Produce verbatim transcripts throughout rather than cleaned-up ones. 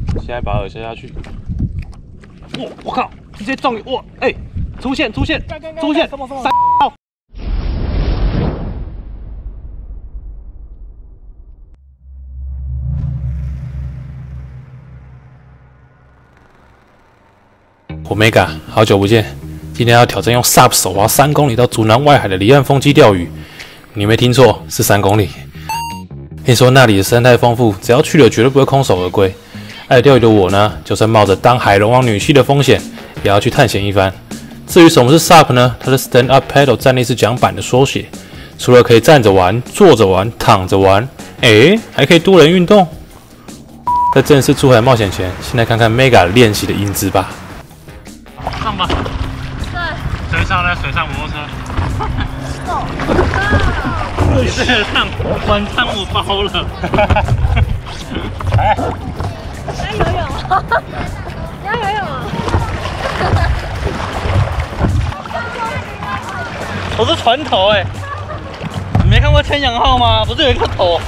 现在把饵下下去。哇！我靠！直接中哇！哎、欸，出现出现出现！三号。我 Mega， 好久不见，今天要挑战用 S U P 手划三公里到竹南外海的离岸风机钓鱼。你没听错，是三公里。听说那里的生态丰富，只要去了绝对不会空手而归。爱钓鱼的我呢，就算冒着当海龙王女婿的风险，也要去探险一番。至于什么是 S U P 呢？它是 Stand Up Paddle 站立式桨板的缩写。除了可以站着玩、坐着玩、躺着玩，诶，还可以多人运动。在正式出海冒险前，先来看看 Mega 练习的英姿吧。上吧。对。水上呢？水上摩托车。走。你这个上晚餐我包了。哎。要游泳啊！要游泳啊！我是船头哎、欸，你没看过千阳号吗？不是有一个头？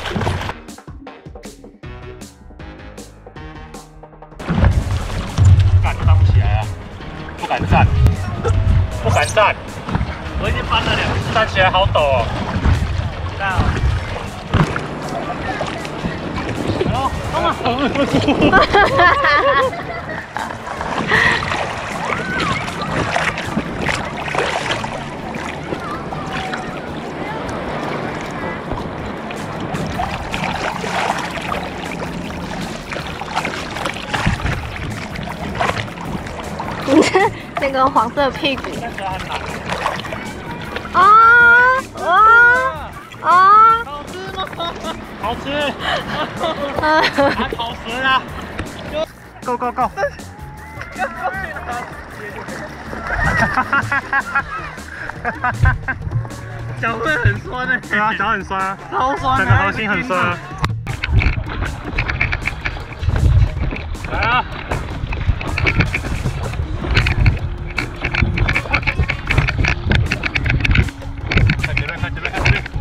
干站不起来啊！不敢站，不敢站。我已经翻了两次，站起来好陡哦。站啊！ 你看那个黄色屁股。啊啊啊！ 好吃吗？好吃。啊，好吃啊 ！Go go go！ 脚会很酸的。对啊，脚很酸啊，超酸，整个核心很酸啊。来啊！看前面，看前面，看前面。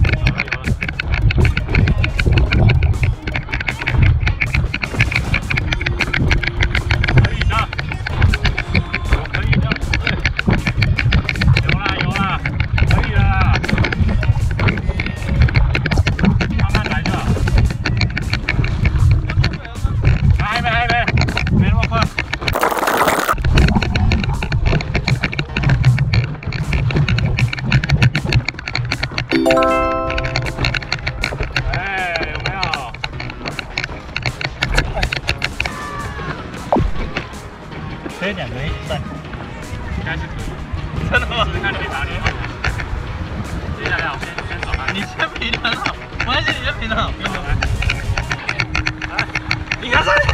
可以两个人一起站，应该是可以。真的吗？看你打脸。接下来我先先走开。你先平衡好，没关系，你先平衡好，不用来。来，你看这里。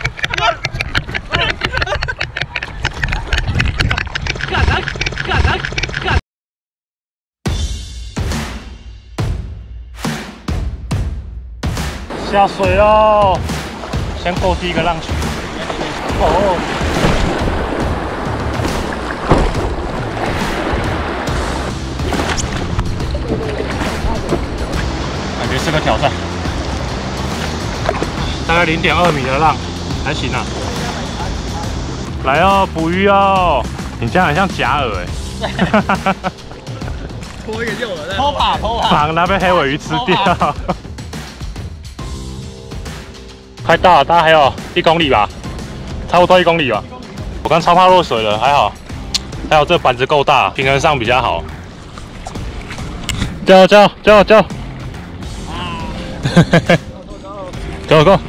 干来，干来，干！下水喽！先过第一个浪区。哦。感觉是个挑战，大概零点二米的浪，还行啊。来哦，捕鱼哦！你这样很像假饵哎。拖一个诱饵，偷把偷把，把那边黑尾鱼吃掉。快到了，大概还有一公里吧，差不多一公里吧。我刚超怕落水了，还好，还好这板子够大，平衡上比较好。叫叫叫叫！Go go！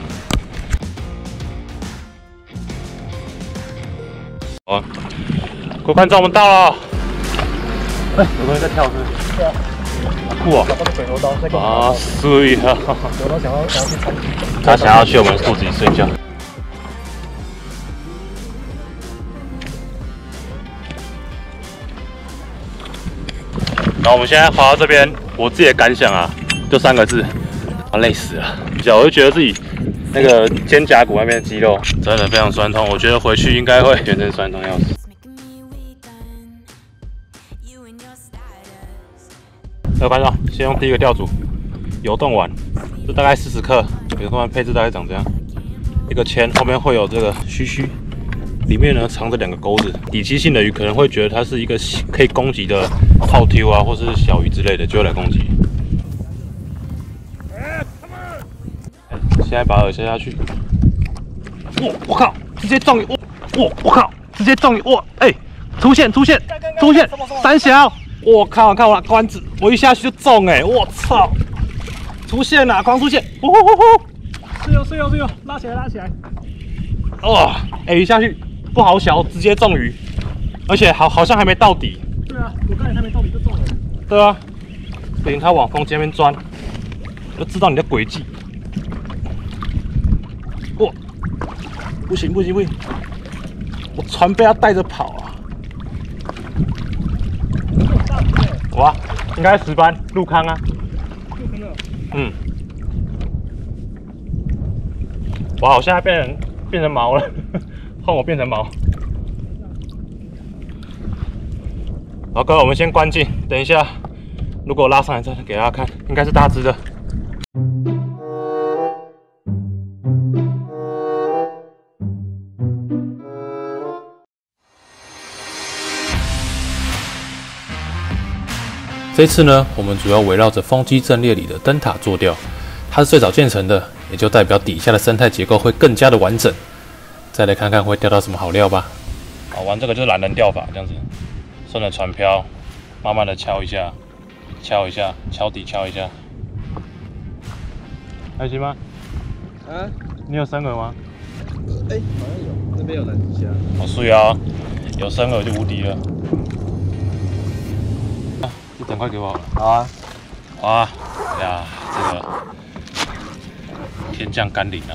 好，各位观众，我们到了。哎，有个人在跳是？对啊。酷哦！啊，水啊！他想要去我们肚子里睡觉。然后我们现在滑到这边，我自己的感想啊，就三个字。啊，累死了！比较，我就觉得自己那个肩胛骨那边的肌肉真的非常酸痛，我觉得回去应该会全身酸痛要死。各位观众，先用第一个钓组，游动丸，这大概四十克，游动丸配置大概长这样。 一个铅，后面会有这个须须，里面呢藏着两个钩子。底栖性的鱼可能会觉得它是一个可以攻击的泡丢啊，或是小鱼之类的，就会来攻击。现在把饵下下去，哇！我靠，直接中鱼！哇！哇！我靠，直接中鱼！哇！哎、欸，出现出现出现三小！我靠！看我关子，我一下去就中哎、欸！我操！出现了，光出现！呼呼呼呼！是有是有是有，拉起来拉起来！哇！哎、欸，一下去不好小，直接中鱼，而且好好像还没到底。 对啊，我刚才还没到底就中了。 对啊，等它往风间面钻，就知道你的轨迹。哇！不行不行不行！我船被它带着跑啊！哇，应该是石斑陆康啊。 陆康的。 嗯。哇，我现在变成变成毛了，换我变成毛。好，各位，我们先关静，等一下，如果拉上来再给大家看，应该是大只的。这次呢，我们主要围绕着风机阵列里的灯塔做钓，它是最早建成的，也就代表底下的生态结构会更加的完整。再来看看会钓到什么好料吧。好，玩这个就是懒人钓法，这样子，顺着船漂，慢慢的敲一下，敲一下，敲底敲一下，还行吗？啊？你有生饵吗？ 哎、欸，好像有，那边有蓝虾。 好水啊，有生饵就无敌了。一整块给我好了。好啊。哇呀，这个天降甘霖啊！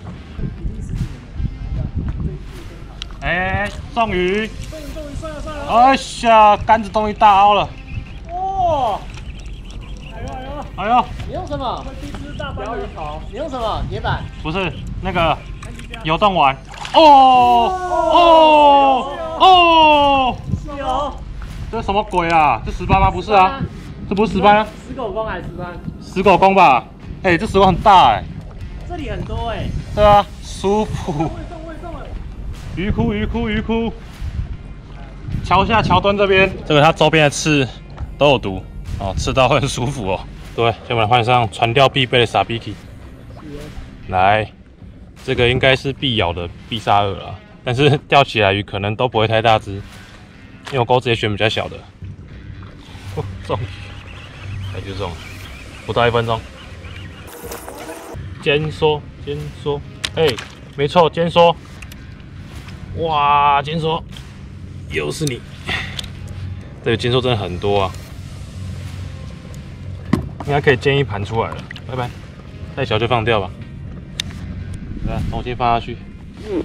哎、欸，中鱼！ 中鱼中鱼，算了算了！ 哎呀，杆子终于大凹了！ 哇！哎呦哎呦！ 哎呦！ 你用什么？ 第一只大鲷鱼头。 你用什么？铁板？ 不是那个游动丸。哦哦哦！ 是哦。 这是什么鬼啊？这石斑吗？不是啊，这不是石斑啊。 石狗公还是石斑？ 石狗公吧？哎、欸，这石狗很大哎、欸。 这里很多哎、欸。 对啊，舒服。 我也中，我也中了。 鱼窟，鱼窟，鱼窟。桥下桥墩这边，这个它周边的刺都有毒哦，吃到会很舒服哦。对，先把它换上船钓必备的傻逼体。来，这个应该是必咬的必杀饵啦，但是钓起来鱼可能都不会太大只，因为我钩直接选比较小的。哦，中鱼，哎，就中了，不到一分钟。尖梭，尖梭，哎，没错，尖梭。哇，尖梭，又是你！这个尖梭真的很多啊，应该可以煎一盘出来了。拜拜，太小就放掉吧。来，重新放下去。嗯。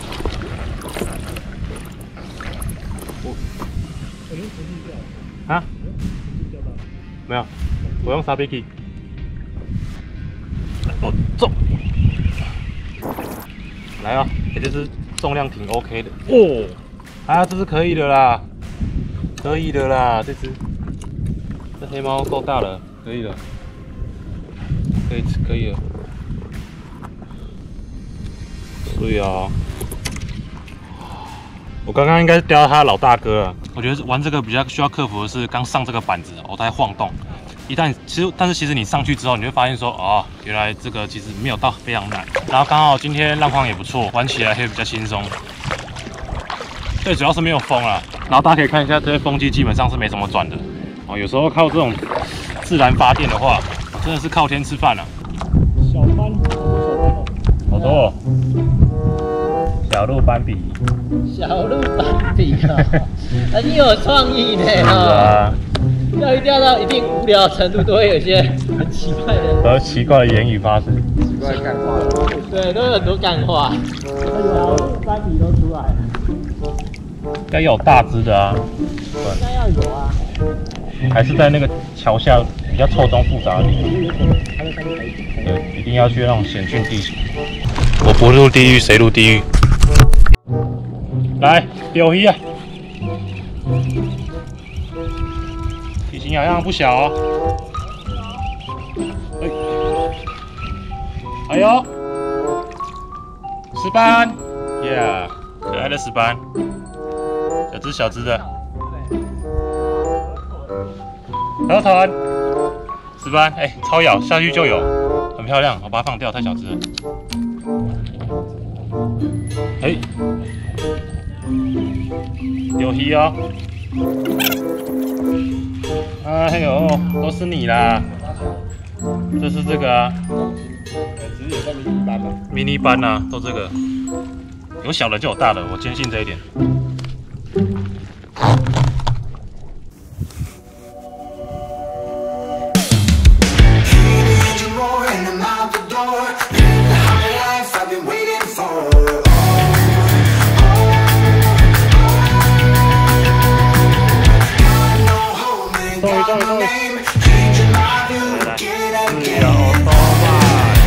我。我用直径钓。啊？没有，我用沙比基。我中。来啊，也就是重量挺 OK 的哦。啊，这是可以的啦，可以的啦，这只。这黑猫够大了，可以了，可以可以了。所以啊，我刚刚应该是钓到他的老大哥了。我觉得玩这个比较需要克服的是，刚上这个板子，哦，它在晃动。一旦其实，但是其实你上去之后，你会发现说，哦，原来这个其实没有到非常难。然后刚好今天浪况也不错，玩起来会比较轻松。最主要是没有风啦。然后大家可以看一下，这些风机基本上是没什么转的。哦，有时候靠这种自然发电的话，真的是靠天吃饭了。 小斑，好多小斑哦。 好多哦。小鹿斑比。 小鹿斑比啊，很有创意呢哈。 啊。 钓鱼钓到一定无聊的程度，都会有一些很奇怪的、 和奇怪的言语发生， 奇怪的感话。对，都有很多感话。 小鹿斑比都出来了。 应该有大只的啊。 应该要有啊。 还是在那个桥下比较错综复杂的地方。对，一定要去那种险峻地形。我不入地狱谁入地狱？来，钓鱼啊！体型好像不小哦。哎，哎呦， 石斑 ，Yeah， 可爱的石斑，小只小只的，河豚，石斑，哎、欸，超咬下去就有，很漂亮，我把它放掉，太小只了。哎、欸，有鱼哦，哎呦，都是你啦，这是这个啊。 其实也算迷你班吧。 迷你班啊，都这个，有小的就有大的，我坚信这一点。终于终于终于！来来，自由多吧。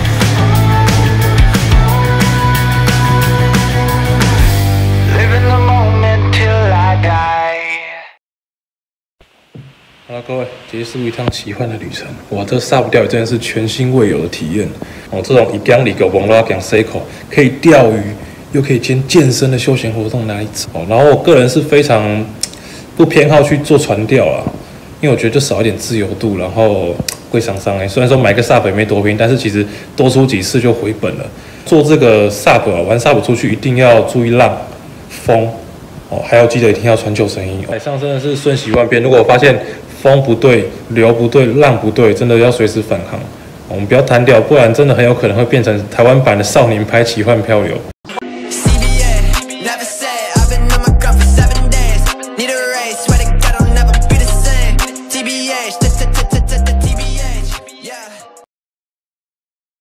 好了，各位，结束一趟奇幻的旅程。哇，这杀不钓鱼真的是全新未有的体验哦！这种一缸里狗蹦拉讲 C 口，可以钓鱼又可以兼健身的休闲活动哪里走？哦，然后我个人是非常不偏好去做船钓啦，因为我觉得就少一点自由度，然后会伤伤哎。虽然说买个 S U P 也没多拼，但是其实多出几次就回本了。做这个 S U P 啊，玩 S U P 出去一定要注意浪、风哦，还要记得一定要穿救生衣。海上真的是瞬息万变，如果我发现 风不对，流不对，浪不对，真的要随时返航。我们不要单调，不然真的很有可能会变成台湾版的少年派奇幻漂流。